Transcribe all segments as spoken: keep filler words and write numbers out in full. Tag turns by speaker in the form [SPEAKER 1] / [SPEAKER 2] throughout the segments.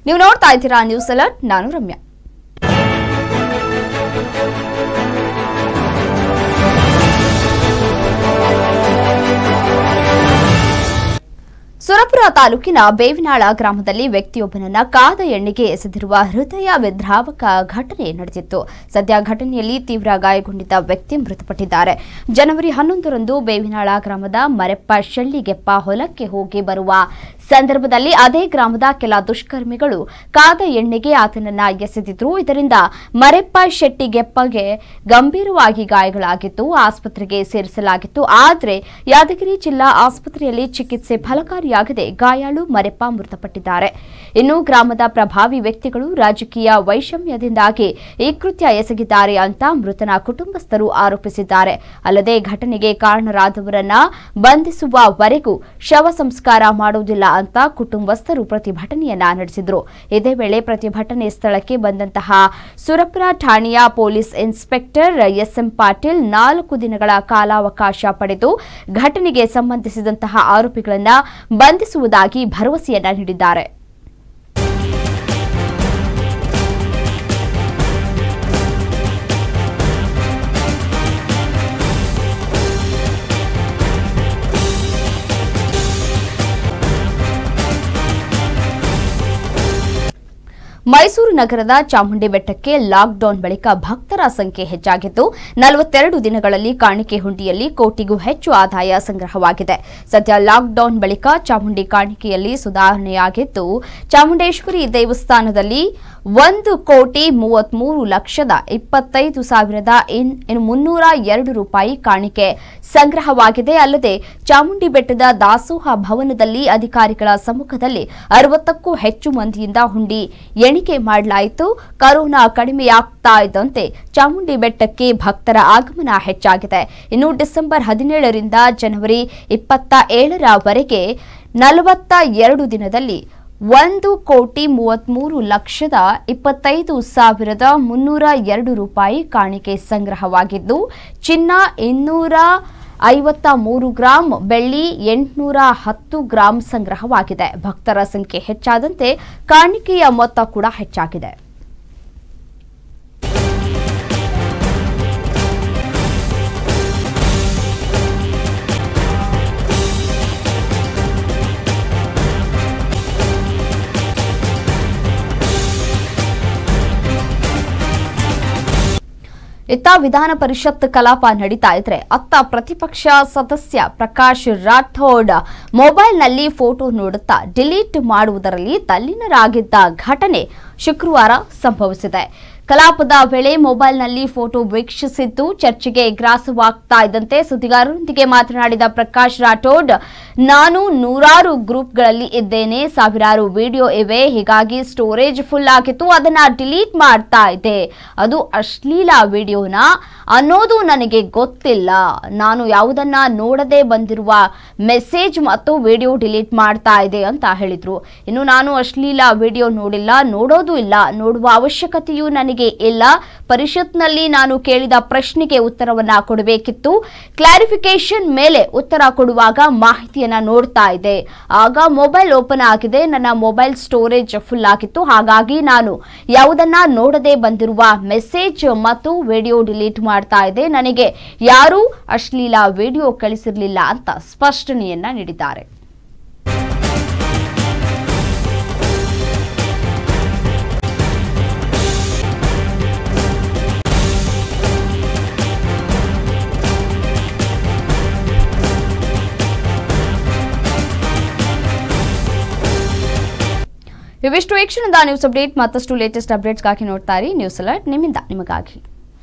[SPEAKER 1] ನೀವು ನೋಡ್ತಾ ಇದ್ದೀರಾ ನ್ಯೂಸ್ ಅಲರ್ಟ್. ನಾನು ರಮ್ಯಾ. ಸುರಪುರ ತಾಲೂಕಿನ ಬೇವಿನಾಳ ಗ್ರಾಮದಲ್ಲಿ ವ್ಯಕ್ತಿಯೊಬ್ಬನನ್ನ ಕಾದ ಎಣ್ಣೆಗೆ ಎಸೆದಿರುವ ಹೃದಯ ವಿದ್ರಾವಕ ಘಟನೆ ನಡೆದಿತ್ತು. ಸದ್ಯ ಘಟನೆಯಲ್ಲಿ ತೀವ್ರ ಗಾಯಗೊಂಡಿದ್ದ ವ್ಯಕ್ತಿ ಮೃತಪಟ್ಟಿದ್ದಾರೆ. ಜನವರಿ ಹನ್ನೊಂದರಂದು ಬೇವಿನಾಳ ಗ್ರಾಮದ ಮರೆಪ್ಪ ಶೆಳ್ಳಿಗೆಪ್ಪ ಹೊಲಕ್ಕೆ ಹೋಗಿ ಬರುವ ಸಂದರ್ಭದಲ್ಲಿ ಅದೇ ಗ್ರಾಮದ ಕೆಲ ದುಷ್ಕರ್ಮಿಗಳು ಕಾದ ಎಣ್ಣೆಗೆ ಆತನನ್ನ ಎಸೆದಿದ್ರು. ಇದರಿಂದ ಮರೆಪ್ಪ ಶೆಟ್ಟಿಗೆಪ್ಪಗೆ ಗಂಭೀರವಾಗಿ ಗಾಯಗಳಾಗಿತ್ತು. ಆಸ್ಪತ್ರೆಗೆ ಸೇರಿಸಲಾಗಿತ್ತು. ಆದರೆ ಯಾದಗಿರಿ ಜಿಲ್ಲಾ ಆಸ್ಪತ್ರೆಯಲ್ಲಿ ಚಿಕಿತ್ಸೆ ಫಲಕಾರಿ ಗಾಯಾಳು ಮರೆಪ್ಪ ಮೃತಪಟ್ಟಿದ್ದಾರೆ. ಇನ್ನು ಗ್ರಾಮದ ಪ್ರಭಾವಿ ವ್ಯಕ್ತಿಗಳು ರಾಜಕೀಯ ವೈಷಮ್ಯದಿಂದಾಗಿ ಈ ಕೃತ್ಯ ಎಸಗಿದ್ದಾರೆ ಅಂತ ಮೃತನ ಕುಟುಂಬಸ್ಥರು ಆರೋಪಿಸಿದ್ದಾರೆ. ಅಲ್ಲದೆ ಘಟನೆಗೆ ಕಾರಣರಾದವರನ್ನ ಬಂಧಿಸುವವರೆಗೂ ಶವ ಸಂಸ್ಕಾರ ಮಾಡುವುದಿಲ್ಲ ಅಂತ ಕುಟುಂಬಸ್ಥರು ಪ್ರತಿಭಟನೆಯನ್ನ ನಡೆಸಿದರು. ಇದೇ ವೇಳೆ ಪ್ರತಿಭಟನೆ ಸ್ಥಳಕ್ಕೆ ಬಂದಂತಹ ಸುರಪುರ ಠಾಣೆಯ ಪೊಲೀಸ್ ಇನ್ಸ್ಪೆಕ್ಟರ್ ಎಸ್ಎಂ ಪಾಟೀಲ್ ನಾಲ್ಕು ದಿನಗಳ ಕಾಲಾವಕಾಶ ಪಡೆದು ಘಟನೆಗೆ ಸಂಬಂಧಿಸಿದಂತಹ ಆರೋಪಿಗಳನ್ನ ಬಂಧಿಸುವುದಾಗಿ ಭರವಸೆಯನ್ನ ನೀಡಿದ್ದಾರೆ. ಮೈಸೂರು ನಗರದ ಚಾಮುಂಡಿ ಬೆಟ್ಟಕ್ಕೆ ಲಾಕ್ಡೌನ್ ಬಳಿಕ ಭಕ್ತರ ಸಂಖ್ಯೆ ಹೆಚ್ಚಾಗಿದ್ದು ನಲವತ್ತೆರಡು ದಿನಗಳಲ್ಲಿ ಕಾಣಿಕೆ ಹುಂಡಿಯಲ್ಲಿ ಕೋಟಿಗೂ ಹೆಚ್ಚು ಆದಾಯ ಸಂಗ್ರಹವಾಗಿದೆ. ಸದ್ಯ ಲಾಕ್ಡೌನ್ ಬಳಿಕ ಚಾಮುಂಡಿ ಕಾಣಿಕೆಯಲ್ಲಿ ಸುಧಾರಣೆಯಾಗಿದ್ದು ಚಾಮುಂಡೇಶ್ವರಿ ದೇವಸ್ಥಾನದಲ್ಲಿ ಒಂದು ಕೋಟಿ ಮೂವತ್ಮೂರು ಲಕ್ಷದ ಇಪ್ಪತ್ತೈದು ಸಾವಿರದ ಮುನ್ನೂರ ಎರಡು ರೂಪಾಯಿ ಕಾಣಿಕೆ ಸಂಗ್ರಹವಾಗಿದೆ. ಅಲ್ಲದೆ ಚಾಮುಂಡಿ ಬೆಟ್ಟದ ದಾಸೋಹ ಭವನದಲ್ಲಿ ಅಧಿಕಾರಿಗಳ ಸಮ್ಮುಖದಲ್ಲಿ ಅರವತ್ತಕ್ಕೂ ಹೆಚ್ಚು ಮಂದಿಯಿಂದ ಹುಂಡಿ ಎಣಿಕೆ ಮಾಡಲಾಯಿತು. ಕರೋನಾ ಕಡಿಮೆಯಾಗ್ತಾ ಇದ್ದಂತೆ ಚಾಮುಂಡಿ ಬೆಟ್ಟಕ್ಕೆ ಭಕ್ತರ ಆಗಮನ ಹೆಚ್ಚಾಗಿದೆ. ಇನ್ನು ಡಿಸೆಂಬರ್ ಹದಿನೇಳರಿಂದ ಜನವರಿ ಇಪ್ಪತ್ತ ಏಳರವರೆಗೆ ನಲವತ್ತ ಎರಡು ದಿನದಲ್ಲಿ ಒಂದು ಕೋಟಿ ಮೂವತ್ಮೂರು ಲಕ್ಷದ ಇಪ್ಪತ್ತೈದು ಸಾವಿರದ ಮುನ್ನೂರ ಎರಡು ರೂಪಾಯಿ ಕಾಣಿಕೆ ಸಂಗ್ರಹವಾಗಿದ್ದು ಚಿನ್ನ ಇನ್ನೂರ ಐವತ್ತ ಮೂರು ಗ್ರಾಂ, ಬೆಳ್ಳಿ ಎಂಟುನೂರ ಹತ್ತು ಗ್ರಾಂ ಸಂಗ್ರಹವಾಗಿದೆ. ಭಕ್ತರ ಸಂಖ್ಯೆ ಹೆಚ್ಚಾದಂತೆ ಕಾಣಿಕೆಯ ಮೊತ್ತ ಕೂಡ ಹೆಚ್ಚಾಗಿದೆ. ಇತ್ತ ವಿಧಾನ ಪರಿಷತ್ ಕಲಾಪ ನಡೀತಾ ಇದ್ರೆ ಅತ್ತ ಪ್ರತಿಪಕ್ಷ ಸದಸ್ಯ ಪ್ರಕಾಶ್ ರಾಠೋಡ್ ಮೊಬೈಲ್ನಲ್ಲಿ ಫೋಟೋ ನೋಡುತ್ತಾ ಡಿಲೀಟ್ ಮಾಡುವುದರಲ್ಲಿ ತಲ್ಲೀನರಾಗಿದ್ದ ಘಟನೆ ಶುಕ್ರವಾರ ಸಂಭವಿಸಿದೆ. ಕಲಾಪದ ವೇಳೆ ಮೊಬೈಲ್ನಲ್ಲಿ ಫೋಟೋ ವೀಕ್ಷಿಸಿದ್ದು ಚರ್ಚೆಗೆ ಗ್ರಾಸವಾಗ್ತಾ ಇದ್ದಂತೆ ಸುದ್ದಿಗಾರರೊಂದಿಗೆ ಮಾತನಾಡಿದ ಪ್ರಕಾಶ್ ರಾಠೋಡ್, ನಾನು ನೂರಾರು ಗ್ರೂಪ್ಗಳಲ್ಲಿ ಇದ್ದೇನೆ, ಸಾವಿರಾರು ವಿಡಿಯೋ ಇವೆ, ಹೀಗಾಗಿ ಸ್ಟೋರೇಜ್ ಫುಲ್ ಆಗಿತ್ತು, ಅದನ್ನ ಡಿಲೀಟ್ ಮಾಡ್ತಾ ಇದ್ದೆ. ಅದು ಅಶ್ಲೀಲ ವಿಡಿಯೋನಾ ಅನ್ನೋದು ನನಗೆ ಗೊತ್ತಿಲ್ಲ. ನಾನು ಯಾವುದನ್ನ ನೋಡದೆ ಬಂದಿರುವ ಮೆಸೇಜ್ ಮತ್ತು ವಿಡಿಯೋ ಡಿಲೀಟ್ ಮಾಡ್ತಾ ಇದೆ ಅಂತ ಹೇಳಿದ್ರು. ಇನ್ನು ನಾನು ಅಶ್ಲೀಲ ವಿಡಿಯೋ ನೋಡಿಲ್ಲ, ನೋಡೋದು ಇಲ್ಲ, ನೋಡುವ ಅವಶ್ಯಕತೆಯೂ ನನಗೆ ಇಲ್ಲ. ಪರಿಷತ್ನಲ್ಲಿ ನಾನು ಕೇಳಿದ ಪ್ರಶ್ನೆಗೆ ಉತ್ತರವನ್ನ ಕೊಡಬೇಕಿತ್ತು. ಕ್ಲಾರಿಫಿಕೇಶನ್ ಮೇಲೆ ಉತ್ತರ ಕೊಡುವಾಗ ಮಾಹಿತಿಯನ್ನ ನೋಡ್ತಾ ಇದೆ. ಆಗ ಮೊಬೈಲ್ ಓಪನ್ ಆಗಿದೆ. ನನ್ನ ಮೊಬೈಲ್ ಸ್ಟೋರೇಜ್ ಫುಲ್ ಆಗಿತ್ತು. ಹಾಗಾಗಿ ನಾನು ಯಾವುದನ್ನ ನೋಡದೆ ಬಂದಿರುವ ಮೆಸೇಜ್ ಮತ್ತು ವಿಡಿಯೋ ಡಿಲೀಟ್ ಮಾಡ್ತಾ ಇದೆ. ನನಗೆ ಯಾರೂ ಅಶ್ಲೀಲ ವಿಡಿಯೋ ಕಳಿಸಿರಲಿಲ್ಲ ಅಂತ ಸ್ಪಷ್ಟನೆಯನ್ನ ನೀಡಿದ್ದಾರೆ. ಇವಿಷ್ಟು ಈ ಕ್ಷಣದ ನ್ಯೂಸ್ ಅಪ್ಡೇಟ್. ಮತ್ತಷ್ಟು ಲೇಟೆಸ್ಟ್ ಅಪ್ಡೇಟ್ಸ್ಗಾಗಿ ನೋಡ್ತಾ ಇರಿ ನ್ಯೂಸ್ ಅಲರ್ಟ್, ನಿಮ್ಮಿಂದ ನಿಮಗಾಗಿ.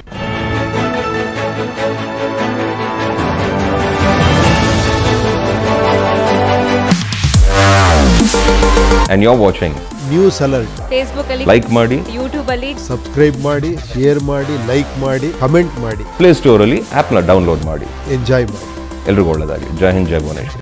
[SPEAKER 2] And you're watching
[SPEAKER 3] News Alert.
[SPEAKER 4] Facebook ಅಲ್ಲಿ,
[SPEAKER 2] like ಮಾಡಿ,
[SPEAKER 4] YouTube ಅಲ್ಲಿ
[SPEAKER 3] Subscribe ಮಾಡಿ, share ಮಾಡಿ, like ಮಾಡಿ, comment ಮಾಡಿ.
[SPEAKER 2] Play Store ಅಲ್ಲಿ ಆಪ್ ನ ಡೌನ್ಲೋಡ್ ಮಾಡಿ.
[SPEAKER 3] Enjoy ಮಾಡಿ.
[SPEAKER 2] ಎಲ್ರಿಗೂ ಒಳ್ಳೆಯದಾಗಲಿ. ಜೈ ಹಿಂದ್, ಜೈ ಭುವನೇಶ್ವರಿ.